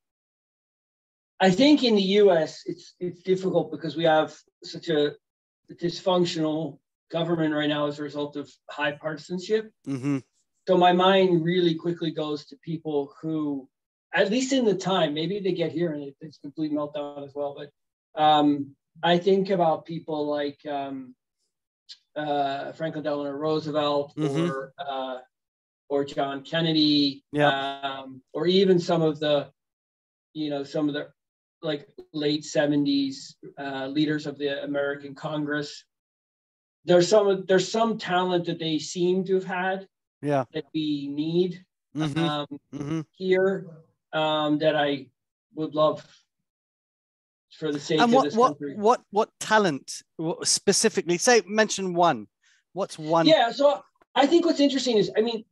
I think in the US, it's difficult because we have such a dysfunctional government right now as a result of high partisanship. Mm-hmm. So my mind really quickly goes to people who, at least in the time, maybe they get here and it's a complete meltdown as well. But I think about people like Franklin Delano Roosevelt, mm-hmm. or John Kennedy, or even some of the like late 70s leaders of the American Congress. There's some talent that they seem to have had that we need here that I would love for the sake of this country. What talent specifically? Mention one. What's one? Yeah, so I think what's interesting is, I mean,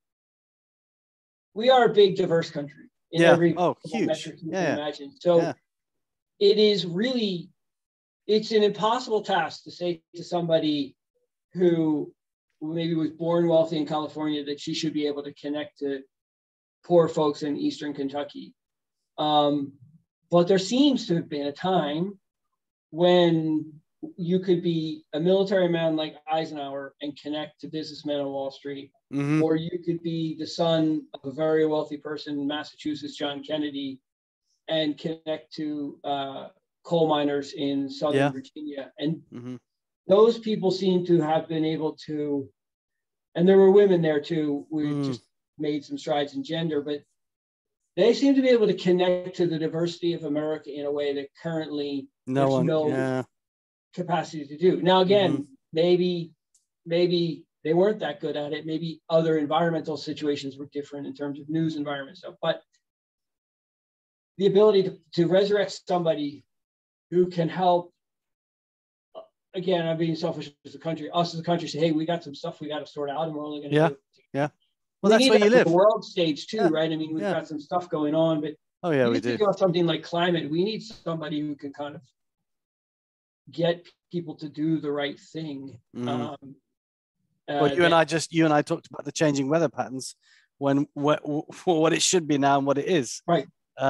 we are a big, diverse country in every huge metric you can imagine. So it is really, it's an impossible task to say to somebody who maybe was born wealthy in California that she should be able to connect to poor folks in Eastern Kentucky. But there seems to have been a time when you could be a military man like Eisenhower and connect to businessmen on Wall Street, or you could be the son of a very wealthy person in Massachusetts, John Kennedy, and connect to coal miners in Southern Virginia. And those people seem to have been able to, and there were women there too. We just made some strides in gender, but they seem to be able to connect to the diversity of America in a way that currently there's no capacity to do. Now, again, maybe they weren't that good at it. Maybe other environmental situations were different in terms of news environment stuff. But the ability to resurrect somebody who can help, again, I'm being selfish as a country, us as a country say, hey, we got some stuff we got to sort out and we're only going to do it. Yeah. Well, that's where you live. The world stage too, right? I mean, we've got some stuff going on, but we think about something like climate. We need somebody who can kind of get people to do the right thing. Well, you and I talked about the changing weather patterns for what it should be now and what it is. Right.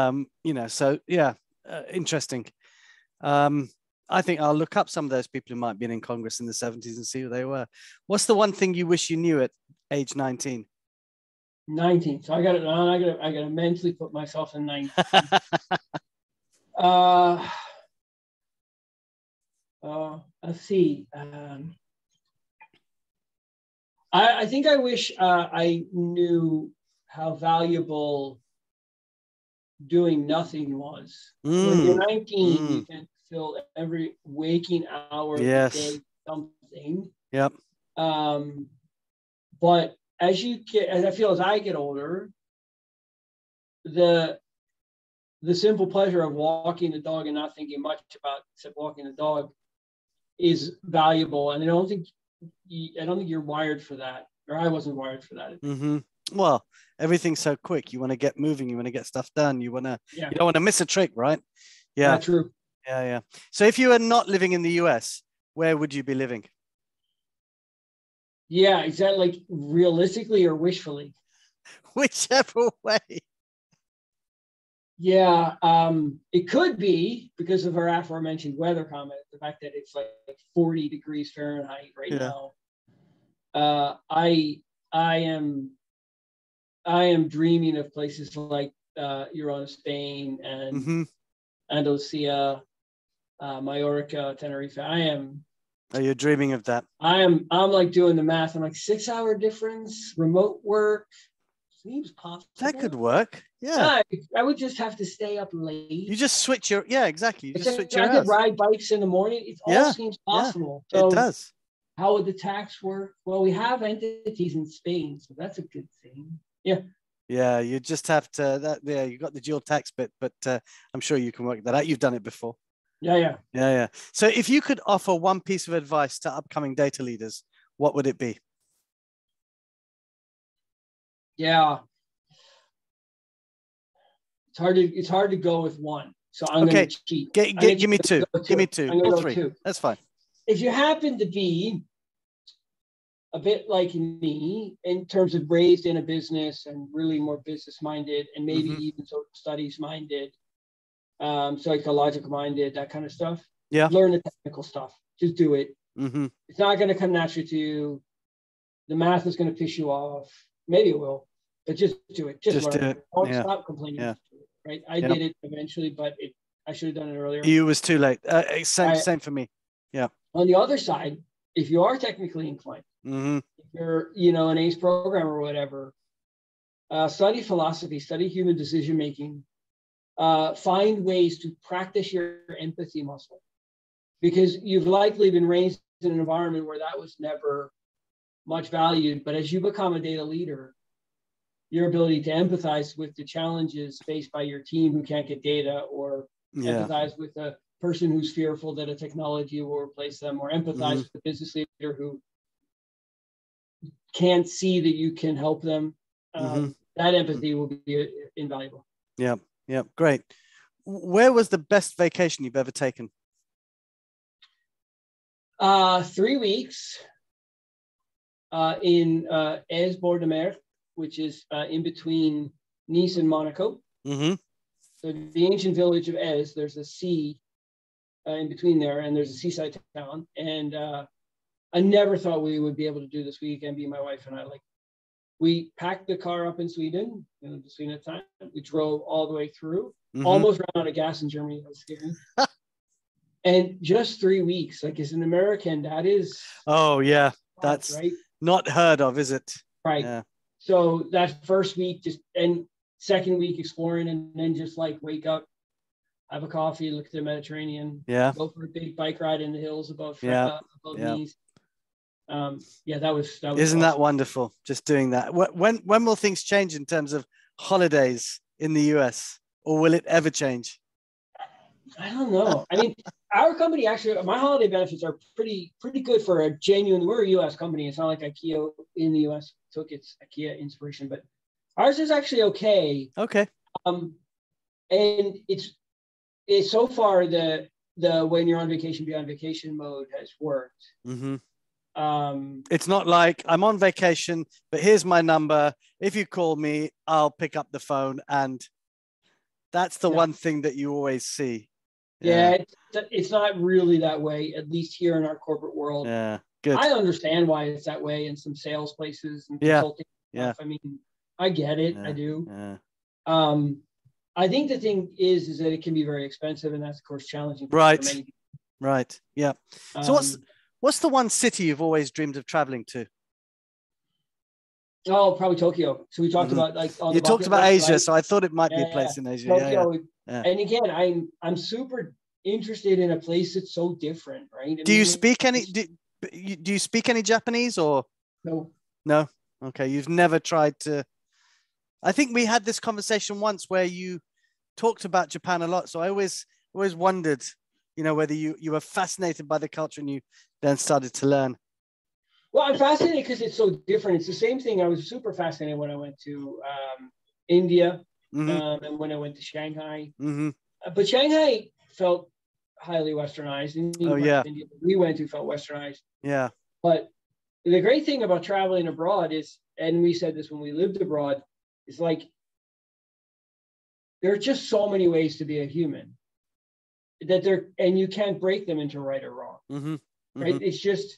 Interesting. I think I'll look up some of those people who might have been in Congress in the 70s and see who they were. What's the one thing you wish you knew at age 19? 19. So I got to mentally put myself in 19. Let's see. I think I wish I knew how valuable doing nothing was. When you're 19, you can fill every waking hour of the day something. Yep. But as I get older, the simple pleasure of walking the dog and not thinking much about except walking the dog is valuable. And I don't think you're wired for that, or I wasn't wired for that. Well, everything's so quick. You want to get moving. You want to get stuff done. You don't want to miss a trick, right? Yeah. That's true. Yeah. So if you were not living in the US, where would you be living? Yeah, is that like realistically or wishfully? Whichever way. Yeah, it could be because of our aforementioned weather comment, the fact that it's like 40 degrees Fahrenheit right now. I am dreaming of places like Girona, Spain, and Andalusia, Mallorca, Tenerife. Are you dreaming of that? I'm like doing the math. I'm like 6-hour difference, remote work. Seems possible. That could work. Yeah. I would just have to stay up late. You just switch exactly. You just switch I could ride bikes in the morning. It all seems possible. So it does. How would the tax work? Well, we have entities in Spain, so that's a good thing. Yeah. Yeah, you just have to you got the dual tax bit, but I'm sure you can work that out. You've done it before. Yeah. So if you could offer one piece of advice to upcoming data leaders, what would it be? Yeah. It's hard to go with one. So I'm going to cheat. Give me two. Give me two or three. That's fine. If you happen to be a bit like me in terms of raised in a business and really more business minded and maybe even social studies minded, psychological minded, that kind of stuff. Yeah. Learn the technical stuff. Just do it. It's not going to come naturally to you. The math is going to piss you off. Maybe it will, but just do it. Just learn. Do it. Don't stop complaining. Yeah. Right. I did it eventually, but I should have done it earlier. You was too late. Same for me. Yeah. On the other side, if you are technically inclined, if you're, an ACE program or whatever, study philosophy, study human decision making, find ways to practice your empathy muscle, because you've likely been raised in an environment where that was never much valued. But as you become a data leader, your ability to empathize with the challenges faced by your team who can't get data, or empathize with a person who's fearful that a technology will replace them, or empathize with the business leader who can't see that you can help them. That empathy will be invaluable. Yeah. Yeah. Great. Where was the best vacation you've ever taken? 3 weeks in Aix Bord de Mer, which is in between Nice and Monaco. So the ancient village of Aix, there's a sea in between there, and there's a seaside town. And I never thought we would be able to do this weekend, my wife and I. We packed the car up in Sweden, Sweden at the time. We drove all the way through, almost ran out of gas in Germany. That was scary. And just 3 weeks, as an American, that is. Oh, yeah. That's right. Not heard of, is it? Right. Yeah. So that first week, and second week exploring, and then just wake up, have a coffee, look at the Mediterranean, go for a big bike ride in the hills above Nice. That was Isn't awesome. that wonderful? Just doing that. When will things change in terms of holidays in the US, or will it ever change? I don't know. Our company actually, my holiday benefits are pretty good for a genuine. We're a US company. It's not like IKEA in the US took its IKEA inspiration, but ours is actually okay. Okay. And it's so far the when you're on vacation, be on vacation mode has worked. It's not like I'm on vacation, but here's my number. If you call me, I'll pick up the phone, and that's the one thing that you always see. It's not really that way, at least here in our corporate world. Yeah, good. I understand why it's that way in some sales places and consulting stuff. I get it. I do. I think the thing is that it can be very expensive, and that's of course challenging for many people. Right. Yeah. So what's the one city you've always dreamed of traveling to? Oh, probably Tokyo. So we talked about you talked about Asia, so I thought it might be a place in Asia. Tokyo. And again, I'm super interested in a place that's so different, right? Do you speak any Japanese, or no? No. Okay, you've never tried to. I think we had this conversation once where you talked about Japan a lot, so I always wondered, whether you were fascinated by the culture and you then started to learn. Well, I'm fascinated because it's so different. It's the same thing. I was super fascinated when I went to India and when I went to Shanghai. But Shanghai felt highly westernized. And India we went to felt westernized. Yeah. But the great thing about traveling abroad is, and we said this when we lived abroad, is there are just so many ways to be a human and you can't break them into right or wrong. Right? It's just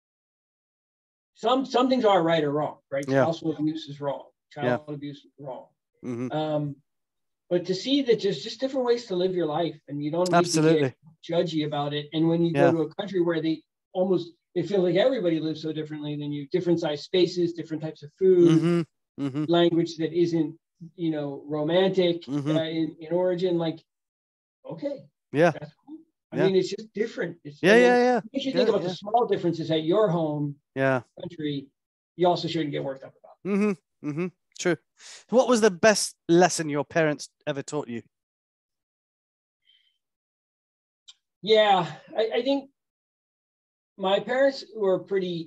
some things are right or wrong, right? Household abuse is wrong. Child abuse is wrong. But to see that there's just different ways to live your life, and you don't need to get judgy about it. And when you go to a country where they feel like everybody lives so differently than you, different size spaces, different types of food, language that isn't, romantic in origin, okay. Yeah. That's cool. It's just different. If you think about the small differences at your home country, you also shouldn't get worked up about. True. What was the best lesson your parents ever taught you? Yeah, I think my parents were pretty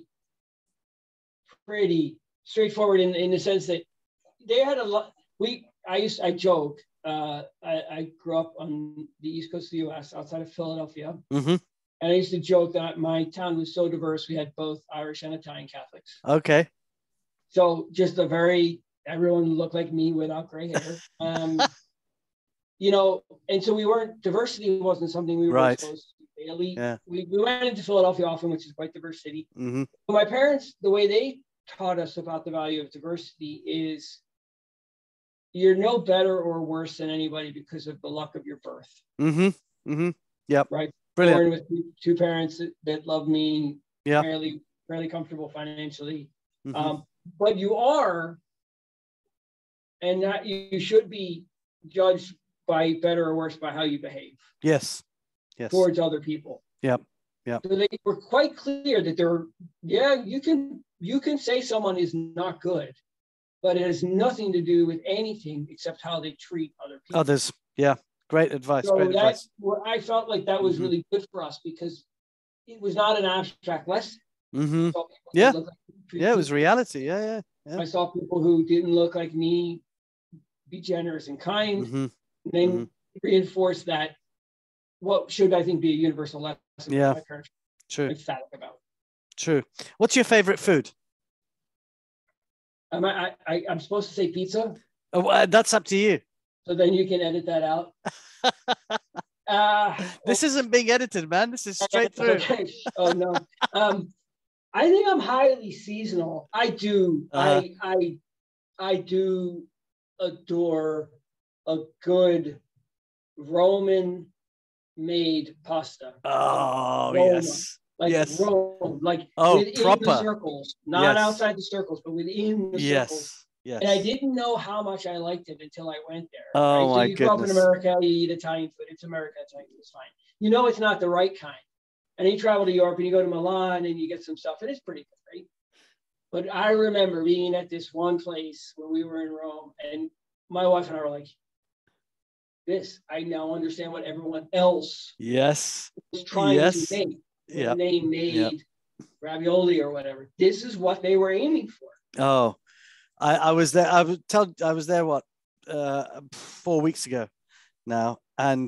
straightforward in the sense that they had a lot. I joke. I grew up on the East Coast of the U.S. outside of Philadelphia, And I used to joke that my town was so diverse, we had both Irish and Italian Catholics. Okay. So just everyone looked like me without gray hair. You know, and so diversity wasn't something we were exposed to daily. Yeah. We went into Philadelphia often, which is quite a diverse city. Mm-hmm. But my parents, the way they taught us about the value of diversity is you're no better or worse than anybody because of the luck of your birth. Mm-hmm. Mm-hmm. Yep. Right. Brilliant. Born with two parents that love me, yeah, fairly comfortable financially. Mm-hmm. But you are, and that you should be judged by better or worse by how you behave. Yes. Yes. Towards other people. Yep. Yep. So they were quite clear that you can say someone is not good, but it has nothing to do with anything except how they treat other people. Others. Yeah. Great advice. So great advice. I felt like that was mm-hmm. really good for us because it was not an abstract lesson. Mm-hmm. Yeah. Like yeah, it was reality. Yeah. I saw people who didn't look like me be generous and kind, mm-hmm. and then reinforce that what should I think be a universal lesson yeah. my parents True. emphatic about. True. What's your favorite food? I'm supposed to say pizza. Oh, that's up to you. So then you can edit that out. This isn't being edited, man. This is straight through. Okay. Oh no. I think I'm highly seasonal. I do. I do adore a good Roman made pasta. Oh, Roma. yes. Like yes. Rome, like within proper. the circles, not outside the circles, but within the circles. Yes. And I didn't know how much I liked it until I went there. Oh, right? my So you grew up in goodness. America, you eat Italian food. It's America, Italian food is fine. You know it's not the right kind. And you travel to Europe and you go to Milan and you get some stuff, and it's pretty good, right? But I remember being at this one place when we were in Rome, and my wife and I were like, I now understand what everyone else was trying to make. When they made ravioli or whatever. This is what they were aiming for. Oh, I was there. I was there 4 weeks ago now, and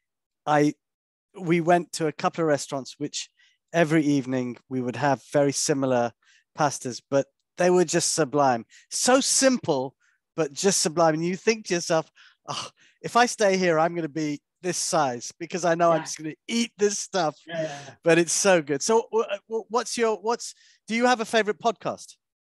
we went to a couple of restaurants which every evening we would have very similar pastas, but they were just sublime. So simple, but just sublime. And you think to yourself, oh, if I stay here, I'm going to be this size because I know I'm just going to eat this stuff. But it's so good. So do you have a favorite podcast?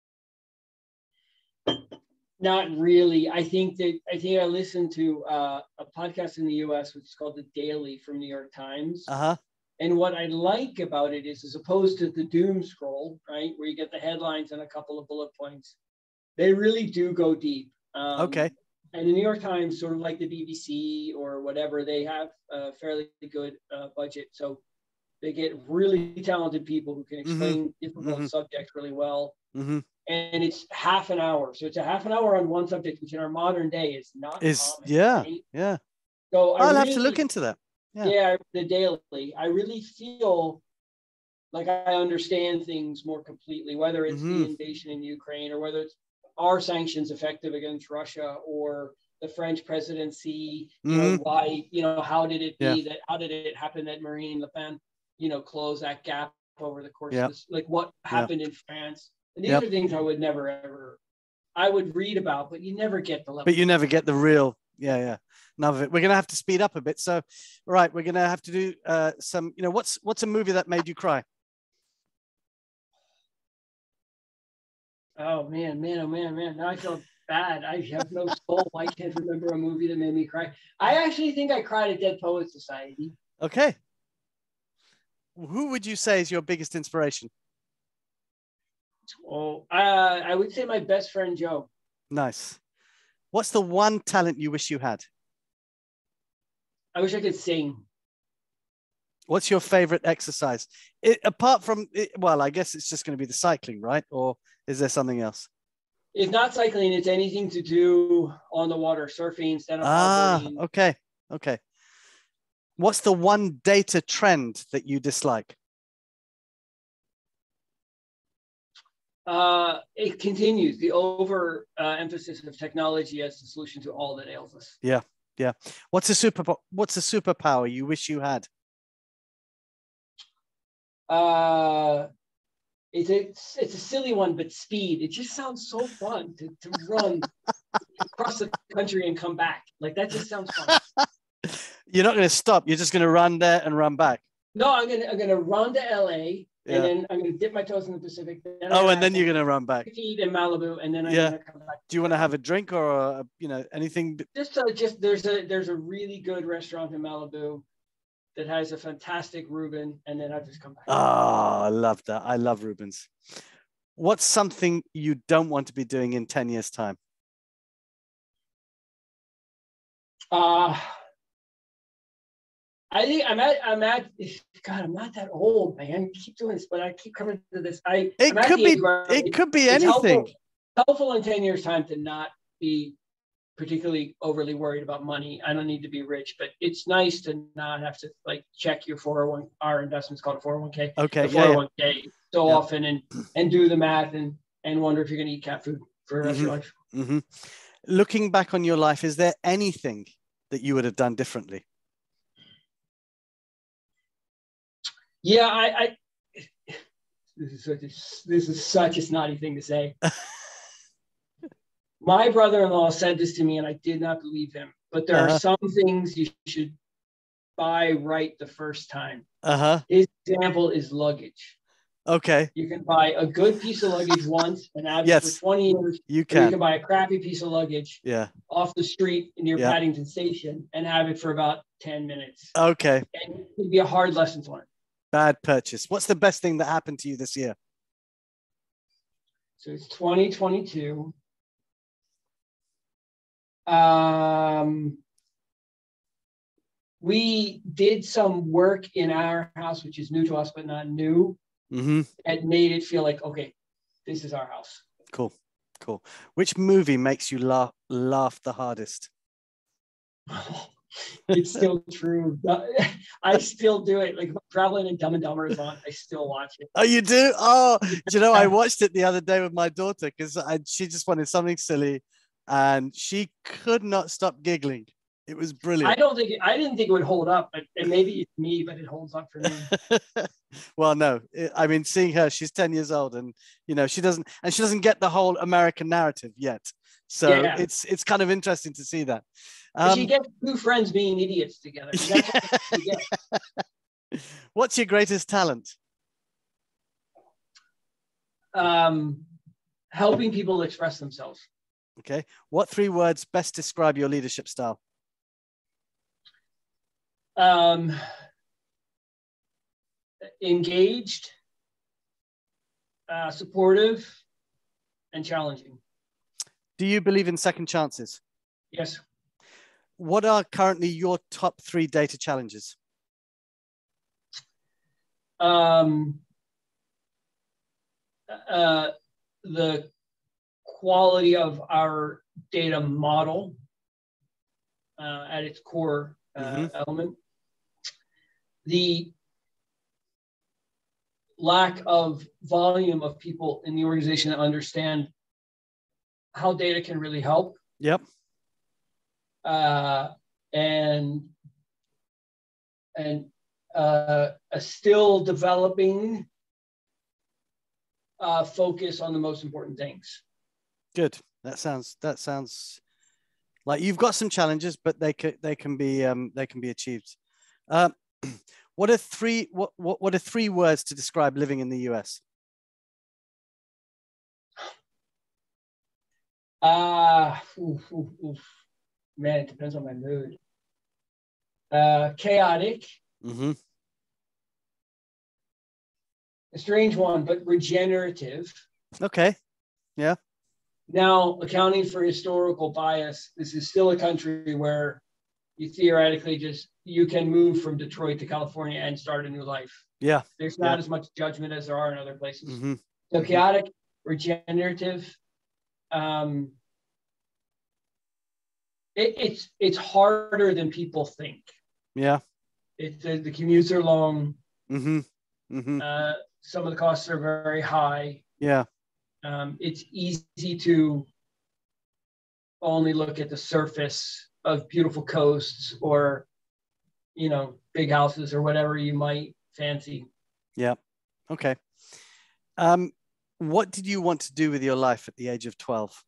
Not really. I think I listened to a podcast in the US which is called The Daily from New York Times. And what I like about it is, as opposed to the doom scroll, right, where you get the headlines and a couple of bullet points, they really do go deep. Okay. And the New York Times, sort of like the BBC or whatever, they have a fairly good budget. So they get really talented people who can explain difficult subjects really well. And it's half an hour. So it's a half an hour on one subject, which in our modern day is not common. Yeah. So I'll have to look into that. Yeah, The Daily. I really feel like I understand things more completely, whether it's the invasion in Ukraine or whether it's are sanctions effective against Russia or the French presidency, why, how did it be that, how did it happen that Marine Le Pen, closed that gap over the course of this, like what happened in France. And these are things I would never, ever, I would read about, but you never get the level. But you never get the real, none of it. We're going to have to speed up a bit. So, right, we're going to have to do some, what's a movie that made you cry? Oh man. Now I feel bad. I have no soul. I can't remember a movie that made me cry. I actually think I cried at Dead Poets Society. Okay. Who would you say is your biggest inspiration? Oh, I would say my best friend, Joe. Nice. What's the one talent you wish you had? I wish I could sing. What's your favorite exercise? Apart from, I guess it's just going to be the cycling, right? Or is there something else? It's not cycling. It's anything to do on the water, surfing, stand-up paddling. Okay. What's the one data trend that you dislike? It continues. The emphasis of technology as the solution to all that ails us. Yeah. What's a superpower you wish you had? It's a silly one, but speed. It just sounds so fun to run across the country and come back. Like that just sounds fun. You're not going to stop. You're just going to run there and run back. No, I'm gonna run to LA, Yeah. and then I'm gonna dip my toes in the Pacific. Then and then you're gonna run back. Eat in Malibu, and then I'm gonna come back. Do you want to have a drink or anything? Just there's a really good restaurant in Malibu that has a fantastic Reuben, and then I just come back. Oh, I love that. I love Reubens. What's something you don't want to be doing in 10 years' time? I think I'm at God, I'm not that old, man. I keep doing this, but I keep coming to this. It could be anything. Helpful in 10 years' time to not be particularly overly worried about money. I don't need to be rich, but it's nice to not have to like check your 401. Our investment's called a 401k. Okay. The 401k so often and do the math and wonder if you're going to eat cat food for the rest of your life. Mm-hmm. Looking back on your life, is there anything that you would have done differently? Yeah, this is such a snotty thing to say. My brother-in-law said this to me, and I did not believe him. But there are some things you should buy right the first time. His example is luggage. Okay. You can buy a good piece of luggage once and have it for 20 years. You can buy a crappy piece of luggage off the street near Paddington Station and have it for about 10 minutes. Okay. And it would be a hard lesson to learn. Bad purchase. What's the best thing that happened to you this year? So it's 2022. We did some work in our house, which is new to us, but not new. It made it feel like, okay, this is our house. Cool. Which movie makes you laugh the hardest? It's still true. I still do it. Like traveling and Dumb and Dumber is on, I still watch it. Oh, you do? Oh, I watched it the other day with my daughter because she just wanted something silly, and she could not stop giggling. It was brilliant. I didn't think it would hold up, but maybe it's me, but it holds up for me. Well, no, I mean, seeing her, she's 10 years old, and she doesn't get the whole American narrative yet. So it's kind of interesting to see that. She gets two friends being idiots together. That's what she gets. What's your greatest talent? Helping people express themselves. Okay. What 3 words best describe your leadership style? Engaged, supportive, and challenging. Do you believe in second chances? Yes. What are currently your top 3 data challenges? The quality of our data model at its core element. The lack of volume of people in the organization that understand how data can really help. Yep. And a still developing focus on the most important things. Good. That sounds like you've got some challenges, but they can be achieved. What are 3 words to describe living in the US? Man, it depends on my mood. Chaotic. A strange one, but regenerative. Okay. Yeah. Now, accounting for historical bias, this is still a country where you theoretically you can move from Detroit to California and start a new life. Yeah. There's not as much judgment as there are in other places. So chaotic, regenerative. It's harder than people think. Yeah. The commutes are long. Some of the costs are very high. Yeah. It's easy to only look at the surface of beautiful coasts or, big houses or whatever you might fancy. Yeah. Okay. What did you want to do with your life at the age of 12?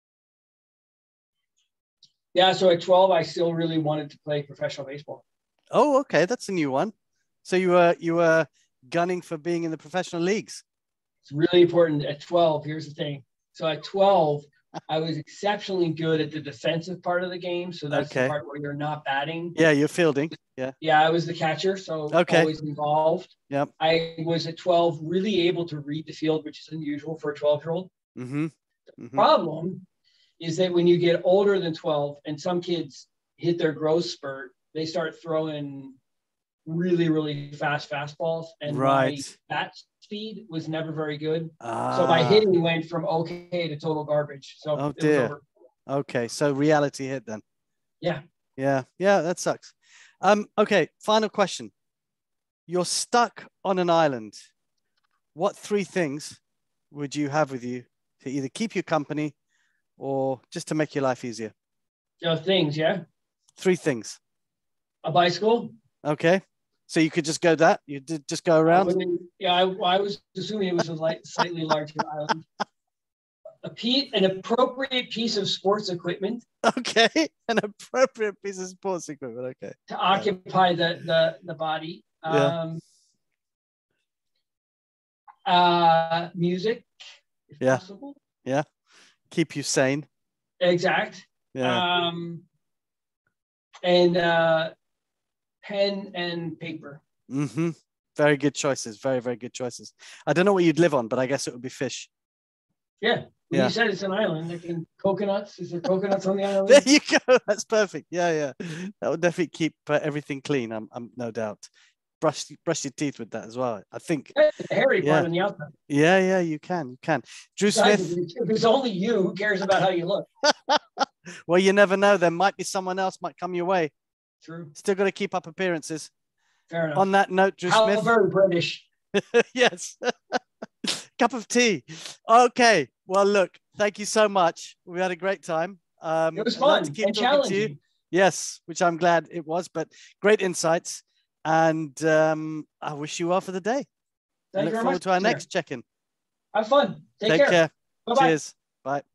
Yeah, so at 12, I still really wanted to play professional baseball. Oh, okay, that's a new one. So you were gunning for being in the professional leagues. It's really important at 12. Here's the thing. So at 12, I was exceptionally good at the defensive part of the game. So that's the part where you're not batting. Yeah, you're fielding. Yeah. Yeah, I was the catcher, so always involved. Yep. I was at 12 really able to read the field, which is unusual for a 12-year-old. Mm-hmm. The problem is that when you get older than 12 and some kids hit their growth spurt, they start throwing really, really fast fastballs. And my bat speed was never very good. So my hitting went from okay to total garbage. So it was over. Okay, so reality hit then. Yeah. Yeah, that sucks. Okay, final question. You're stuck on an island. What 3 things would you have with you to either keep you company or just to make your life easier? Things, yeah. 3 things. A bicycle. Okay. So you could just go that? You did just go around? I was assuming it was a slightly larger island. An appropriate piece of sports equipment. Okay. An appropriate piece of sports equipment. Okay. To occupy the body. Music, if possible. Yeah. Keep you sane. Exact. Yeah. And pen and paper. Mm-hmm. Very good choices. Very, very good choices. I don't know what you'd live on, but I guess it would be fish. Yeah. You said it's an island. Coconuts. Is there coconuts on the island? There you go. That's perfect. Yeah. That would definitely keep everything clean. I'm no doubt. Brush your teeth with that as well. I think. The hairy part on the outside. Yeah. You can. Drew Smith. If it's only you, who cares about how you look? Well, you never know. There might be someone else might come your way. True. Still got to keep up appearances. Fair enough. On that note, Drew Smith. How very British. Yes. Cup of tea. Okay. Well, look, thank you so much. We had a great time. It was fun and challenging. Yes, which I'm glad it was, but great insights. And I wish you well for the day. Thank you very much. Look forward to our next check-in. Have fun. Take care. Take care. Bye-bye. Cheers. Bye.